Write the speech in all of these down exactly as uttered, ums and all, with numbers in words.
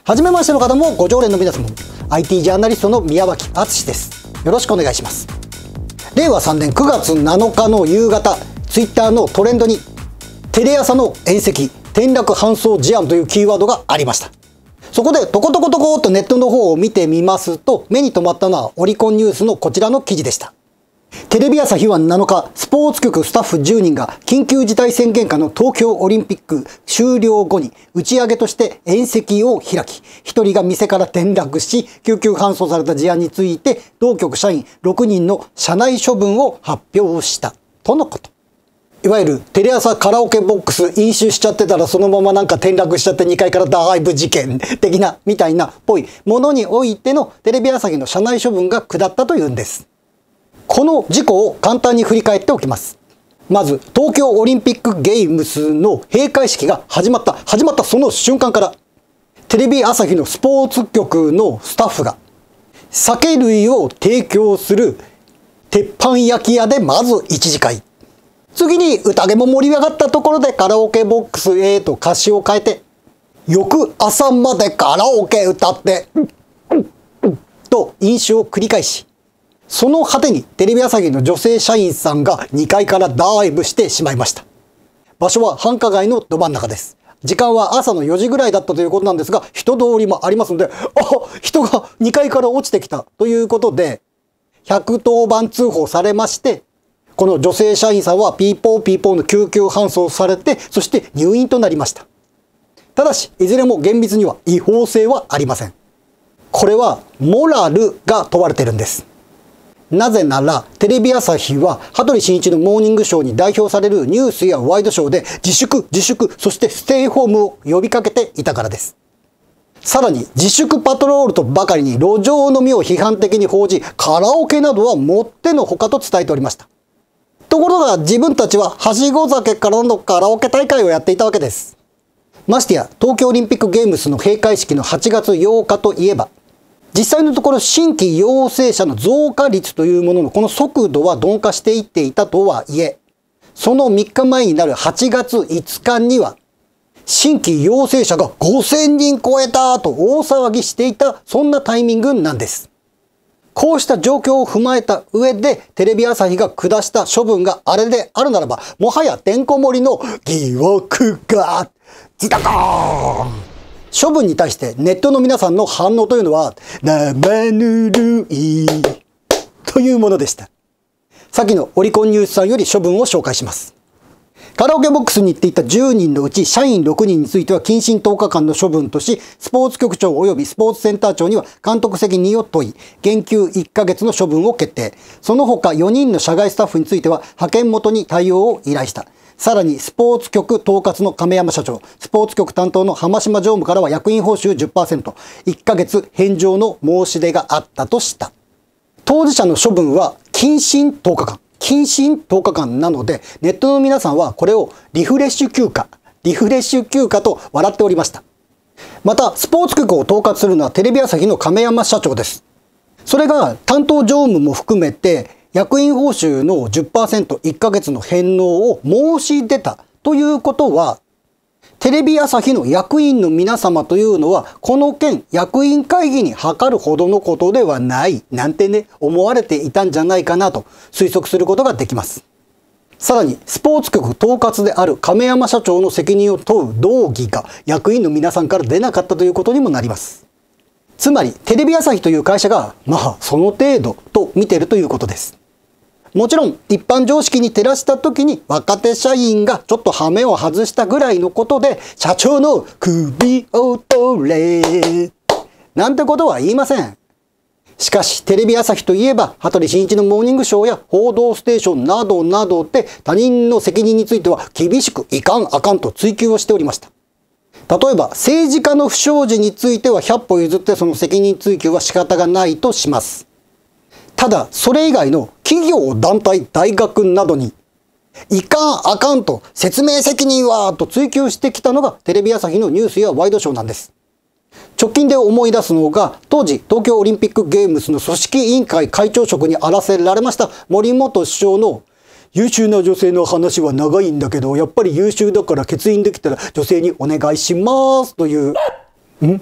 はじめましての方もご常連の皆様も アイティー ジャーナリストの宮脇敦です。よろしくお願いします。れいわさんねんくがつなのかの夕方、ツイッターのトレンドにテレ朝の縁石転落搬送事案というキーワードがありました。そこでトコトコトコとネットの方を見てみますと、目に留まったのはオリコンニュースのこちらの記事でした。テレビ朝日はなのか、スポーツ局スタッフじゅうにんが緊急事態宣言下の東京オリンピック終了後に打ち上げとして宴席を開き、ひとりが店から転落し救急搬送された事案について、同局社員ろくにんの社内処分を発表したとのこと。いわゆるテレ朝カラオケボックス飲酒しちゃってたらそのままなんか転落しちゃってにかいからダイブ事件的なみたいなっぽいものにおいてのテレビ朝日の社内処分が下ったというんです。この事故を簡単に振り返っておきます。まず東京オリンピックゲームスの閉会式が始まった始まったその瞬間から、テレビ朝日のスポーツ局のスタッフが酒類を提供する鉄板焼き屋でまず一次会、次に宴も盛り上がったところでカラオケボックスへと歌詞を変えて、翌朝までカラオケ歌ってと飲酒を繰り返し、その果てにテレビ朝日の女性社員さんがにかいからダイブしてしまいました。場所は繁華街のど真ん中です。時間は朝のよじぐらいだったということなんですが、人通りもありますので、あ、人がにかいから落ちてきたということでひゃくとおばん通報されまして、この女性社員さんはピーポーピーポーの救急搬送されて、そして入院となりました。ただしいずれも厳密には違法性はありません。これはモラルが問われているんです。なぜならテレビ朝日は羽鳥慎一のモーニングショーに代表されるニュースやワイドショーで自粛自粛、そしてステイホームを呼びかけていたからです。さらに自粛パトロールとばかりに路上飲みを批判的に報じ、カラオケなどはもってのほかと伝えておりました。ところが自分たちははしご酒からのカラオケ大会をやっていたわけです。ましてや東京オリンピックゲームスの閉会式のはちがつようかといえば、実際のところ新規陽性者の増加率というもののこの速度は鈍化していっていたとはいえ、そのみっかまえになるはちがついつかには新規陽性者がごせんにん超えたと大騒ぎしていた、そんなタイミングなんです。こうした状況を踏まえた上でテレビ朝日が下した処分があれであるならば、もはやてんこ盛りの疑惑がズタコーン。処分に対してネットの皆さんの反応というのは生ぬるいというものでした。先のオリコンニュースさんより処分を紹介します。カラオケボックスに行っていたじゅうにんのうち社員ろくにんについては謹慎とおかかんの処分とし、スポーツ局長及びスポーツセンター長には監督責任を問い、減給いっかげつの処分を決定。その他よにんの社外スタッフについては派遣元に対応を依頼した。さらにスポーツ局統括の亀山社長、スポーツ局担当の浜島常務からは役員報酬 じゅっパーセント、いっかげつ返上の申し出があったとした。当事者の処分は謹慎とおかかん。謹慎とおかかんなので、ネットの皆さんはこれをリフレッシュ休暇、リフレッシュ休暇と笑っておりました。また、スポーツ局を統括するのはテレビ朝日の亀山社長です。それが担当常務も含めて、役員報酬の じゅっパーセント、いっかげつの返納を申し出たということは、テレビ朝日の役員の皆様というのは、この件、役員会議に諮るほどのことではないなんてね、思われていたんじゃないかなと推測することができます。さらに、スポーツ局統括である亀山社長の責任を問う動議が役員の皆さんから出なかったということにもなります。つまり、テレビ朝日という会社が、まあ、その程度と見ているということです。もちろん一般常識に照らした時に若手社員がちょっと羽目を外したぐらいのことで社長の首を取れなんてことは言いません。しかしテレビ朝日といえば羽鳥慎一のモーニングショーや報道ステーションなどなどで他人の責任については厳しくいかんあかんと追及をしておりました。例えば政治家の不祥事についてはひゃっぽ譲ってその責任追及は仕方がないとします。ただそれ以外の企業団体大学などにいかんあかんと説明責任はと追及してきたのがテレビ朝日のニュースやワイドショーなんです。直近で思い出すのが当時東京オリンピックゲームスの組織委員会会長職にあらせられました森元首相の優秀な女性の話は長いんだけどやっぱり優秀だから欠員できたら女性にお願いしますという。ん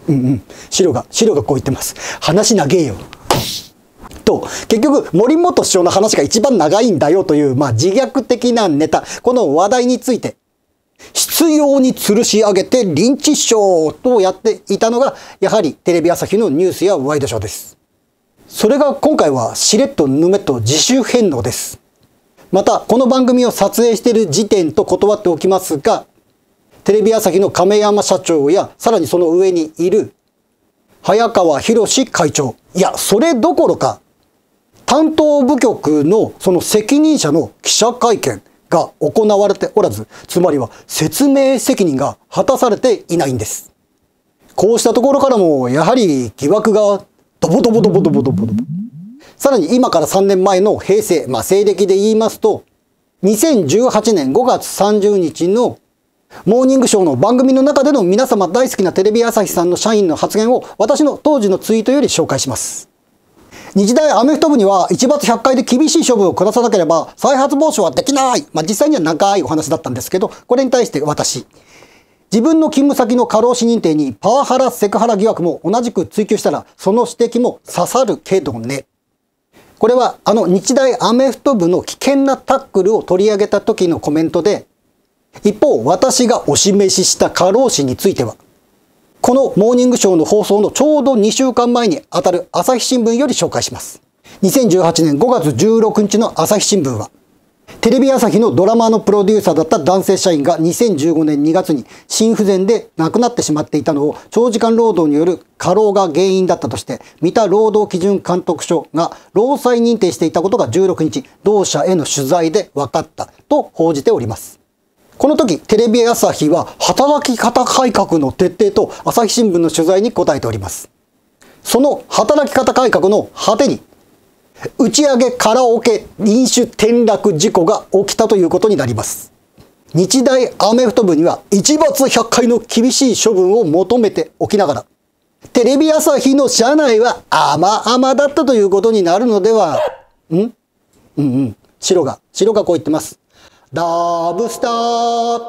うんうん。白が、白がこう言ってます。話長えよ。と、結局、森元首相の話が一番長いんだよという、まあ自虐的なネタ、この話題について、執拗に吊るし上げてリンチショーとやっていたのが、やはりテレビ朝日のニュースやワイドショーです。それが今回はしれっとぬめっと自主返納です。また、この番組を撮影している時点と断っておきますが、テレビ朝日の亀山社長や、さらにその上にいる早川博会長、いや、それどころか、担当部局のその責任者の記者会見が行われておらず、つまりは説明責任が果たされていないんです。こうしたところからもやはり疑惑がドボドボドボドボドボドボ。さらに今からさんねんまえの平成、まあ西暦で言いますと、にせんじゅうはちねんごがつさんじゅうにちのモーニングショーの番組の中での皆様大好きなテレビ朝日さんの社員の発言を私の当時のツイートより紹介します。日大アメフト部には一罰ひゃっかいで厳しい処分を下さなければ再発防止はできない。まあ実際には長いお話だったんですけど、これに対して私、自分の勤務先の過労死認定にパワハラセクハラ疑惑も同じく追及したら、その指摘も刺さるけどね。これはあの日大アメフト部の危険なタックルを取り上げた時のコメントで、一方私がお示しした過労死については、このモーニングショーの放送のちょうどにしゅうかんまえにあたる朝日新聞より紹介します。にせんじゅうはちねんごがつじゅうろくにちの朝日新聞は、テレビ朝日のドラマのプロデューサーだった男性社員がにせんじゅうごねんにがつに心不全で亡くなってしまっていたのを長時間労働による過労が原因だったとして、三田労働基準監督署が労災認定していたことがじゅうろくにち、同社への取材で分かったと報じております。この時、テレビ朝日は働き方改革の徹底と朝日新聞の取材に答えております。その働き方改革の果てに、打ち上げカラオケ飲酒転落事故が起きたということになります。日大アメフト部には一罰ひゃっかいの厳しい処分を求めておきながら、テレビ朝日の社内は甘々だったということになるのでは、んうんうん。白が、白がこう言ってます。ラブスター。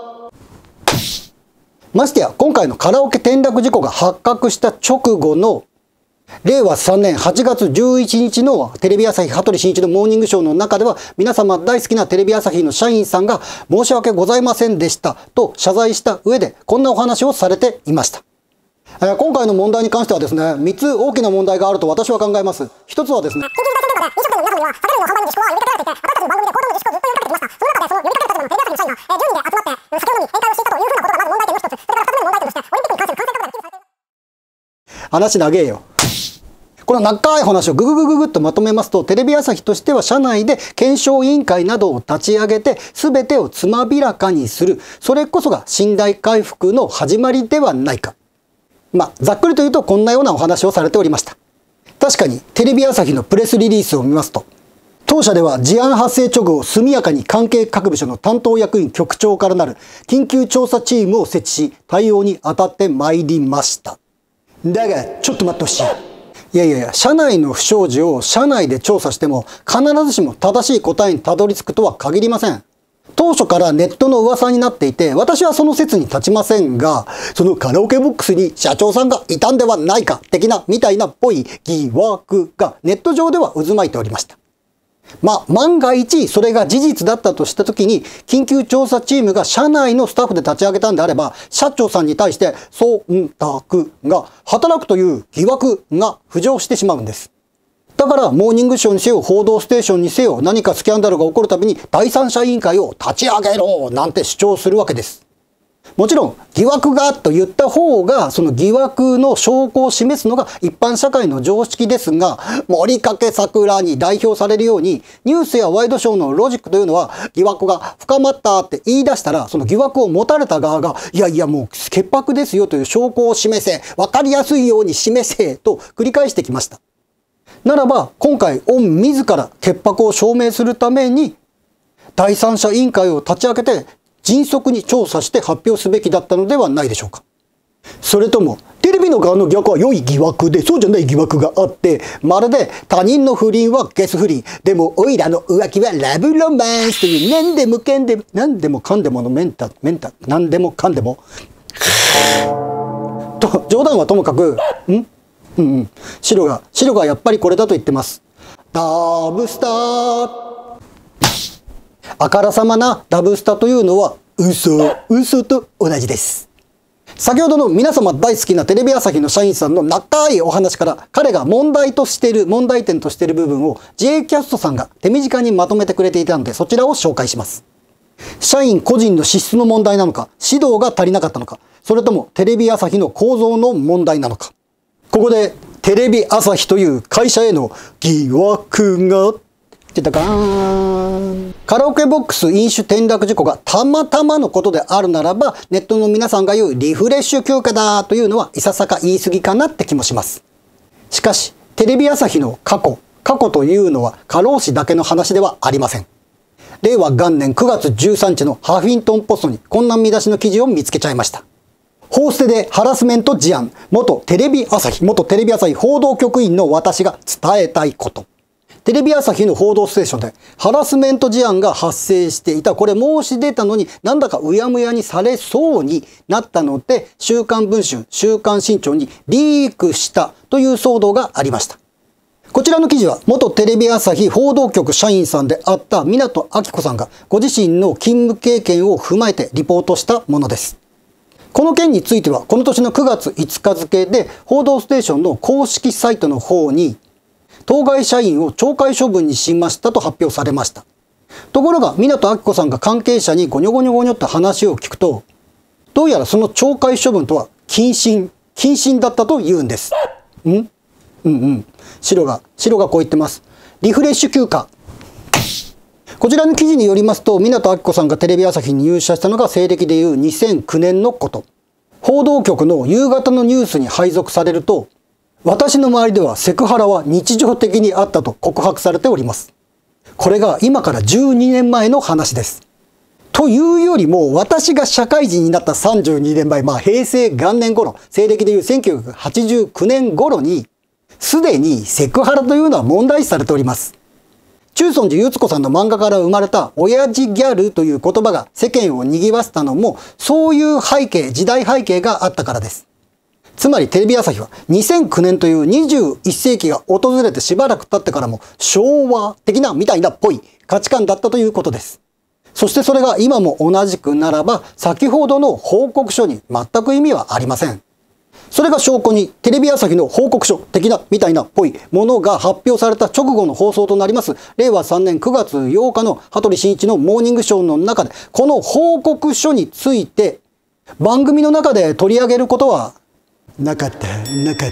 ましてや今回のカラオケ転落事故が発覚した直後のれいわさんねんはちがつじゅういちにちのテレビ朝日羽鳥慎一のモーニングショーの中では、皆様大好きなテレビ朝日の社員さんが申し訳ございませんでしたと謝罪した上でこんなお話をされていました。えー、今回の問題に関してはですね、みっつ大きな問題があると私は考えます。ひとつはですね、話長えよ。この長い話をぐぐぐぐぐっとまとめますと、テレビ朝日としては社内で検証委員会などを立ち上げて全てをつまびらかにする。それこそが信頼回復の始まりではないか。まあ、ざっくりと言うとこんなようなお話をされておりました。確かにテレビ朝日のプレスリリースを見ますと、当社では事案発生直後速やかに関係各部署の担当役員局長からなる緊急調査チームを設置し対応に当たってまいりました。だがちょっと待ってほしい。いやいやいや、社内の不祥事を社内で調査しても必ずしも正しい答えにたどり着くとは限りません。当初からネットの噂になっていて、私はその説に立ちませんが、そのカラオケボックスに社長さんがいたんではないか的なみたいなっぽい疑惑がネット上では渦巻いておりました。まあ、万が一それが事実だったとしたときに、緊急調査チームが社内のスタッフで立ち上げたんであれば、社長さんに対して忖度が働くという疑惑が浮上してしまうんです。だからモーニングショーにせよ報道ステーションにせよ、何かスキャンダルが起こるたびに第三者委員会を立ち上げろなんて主張するわけです。もちろん疑惑がと言った方がその疑惑の証拠を示すのが一般社会の常識ですが、森掛桜に代表されるようにニュースやワイドショーのロジックというのは、疑惑が深まったって言い出したら、その疑惑を持たれた側がいやいやもう潔白ですよという証拠を示せ、分かりやすいように示せと繰り返してきました。ならば今回御自ら潔白を証明するために第三者委員会を立ち上げて迅速に調査して発表すべきだったのではないでしょうか。それともテレビの側の疑惑は良い疑惑で、そうじゃない疑惑があって、まるで他人の不倫はゲス不倫でもオイラの浮気はラブロマンスという何でもかんでも何でもかんでものメンタメンタ何でもかんでもと冗談はともかく、んうんうん、白が、白がやっぱりこれだと言ってます。ダブスター。あからさまなダブスタというのは、嘘、嘘と同じです。先ほどの皆様大好きなテレビ朝日の社員さんの長いお話から、彼が問題としている、問題点としている部分を ジェイキャストさんが手短にまとめてくれていたので、そちらを紹介します。社員個人の資質の問題なのか、指導が足りなかったのか、それともテレビ朝日の構造の問題なのか。ここでテレビ朝日という会社への疑惑が出たかーん。カラオケボックス飲酒転落事故がたまたまのことであるならば、ネットの皆さんが言うリフレッシュ休暇だというのはいささか言い過ぎかなって気もします。しかしテレビ朝日の過去、過去というのは過労死だけの話ではありません。れいわ元年くがつじゅうさんにちのハフィントンポストにこんな見出しの記事を見つけちゃいました。報ステでハラスメント事案、元テレビ朝日、元テレビ朝日報道局員の私が伝えたいこと。テレビ朝日の報道ステーションでハラスメント事案が発生していた。これ申し出たのになんだかうやむやにされそうになったので、週刊文春、週刊新潮にリークしたという騒動がありました。こちらの記事は元テレビ朝日報道局社員さんであった湊明子さんがご自身の勤務経験を踏まえてリポートしたものです。この件についてはこの年のくがついつか付で報道ステーションの公式サイトの方に当該社員を懲戒処分にしましたと発表されました。ところが湊明子さんが関係者にゴニョゴニョゴニョって話を聞くと、どうやらその懲戒処分とは謹慎、謹慎だったと言うんです。んうんうん。白が、白がこう言ってます。リフレッシュ休暇。こちらの記事によりますと、湊明子さんがテレビ朝日に入社したのが西暦でいうにせんきゅうねんのこと。報道局の夕方のニュースに配属されると、私の周りではセクハラは日常的にあったと告白されております。これが今からじゅうにねんまえの話です。というよりも、私が社会人になったさんじゅうにねんまえ、まあ平成元年頃、西暦でいうせんきゅうひゃくはちじゅうきゅうねん頃に、すでにセクハラというのは問題視されております。中尊寺ゆつ子さんの漫画から生まれた親父ギャルという言葉が世間を賑わせたのも、そういう背景、時代背景があったからです。つまりテレビ朝日はにせんきゅうねんというにじゅういっせいきが訪れてしばらく経ってからも昭和的なみたいなっぽい価値観だったということです。そしてそれが今も同じくならば、先ほどの報告書に全く意味はありません。それが証拠にテレビ朝日の報告書的なみたいなっぽいものが発表された直後の放送となりますれいわさんねんくがつようかの羽鳥慎一のモーニングショーの中で、この報告書について番組の中で取り上げることはなかった、なかった、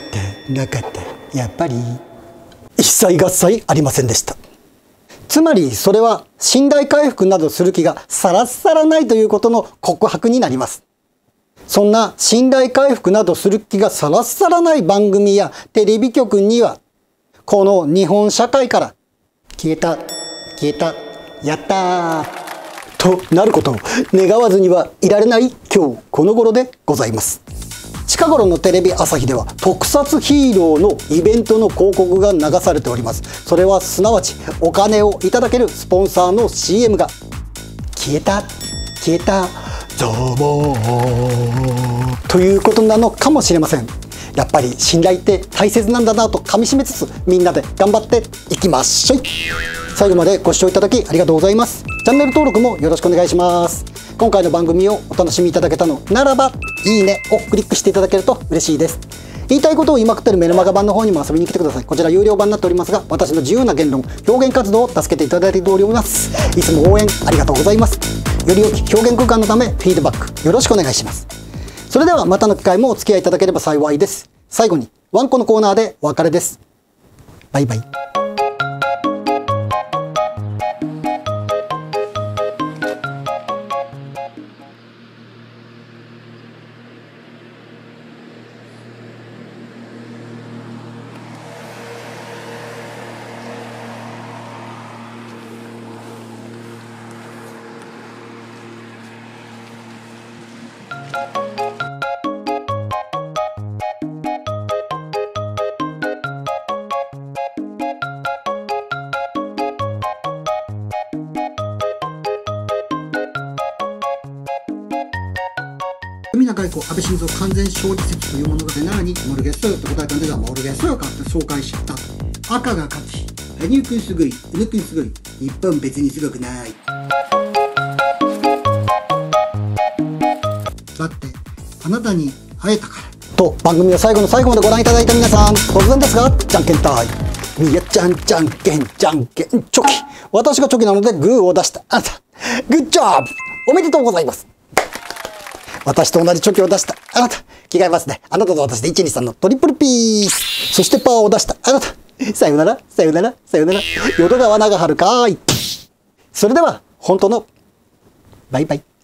なかった。やっぱり一切合切ありませんでした。つまりそれは信頼回復などする気がさらさらないということの告白になります。そんな信頼回復などする気がさらさらない番組やテレビ局には、この日本社会から消えた、消えた、やったーとなることを願わずにはいられない今日この頃でございます。近頃のテレビ朝日では特撮ヒーローのイベントの広告が流されております。それはすなわちお金をいただけるスポンサーの シーエム が消えた、消えた、どうもということなのかもしれません。やっぱり信頼って大切なんだなと噛み締めつつ、みんなで頑張っていきましょい。最後までご視聴いただきありがとうございます。チャンネル登録もよろしくお願いします。今回の番組をお楽しみいただけたのならば、いいねをクリックしていただけると嬉しいです。言いたいことを言いまくってるメルマガ版の方にも遊びに来てください。こちら有料版になっておりますが、私の自由な言論、表現活動を助けていただいております。いつも応援ありがとうございます。より良き表現空間のためフィードバックよろしくお願いします。それではまたの機会もお付き合いいただければ幸いです。最後にワンコのコーナーでお別れです。バイバイ。 海中外交安倍晋三完全勝利説という物語なのにモルゲッソよって答えたんですが、モルゲッソよかって紹介した。赤が勝ち。羽生くんすごい、宇野くんすごい。日本別にすごくない。だってあなたに会えたから。と番組を最後の最後までご覧いただいた皆さん、突然ですがじゃんけんタイム。みやちゃんじゃんけんじゃんけんチョキ。私がチョキなのでグーを出したあなた、グッジョブおめでとうございます。私と同じチョキを出したあなた、着替えますね。あなたと私でいちにさんのトリプルピース。そしてパーを出したあなた、さよならさよならさよなら、淀川長春かーい。それでは本当のバイバイ。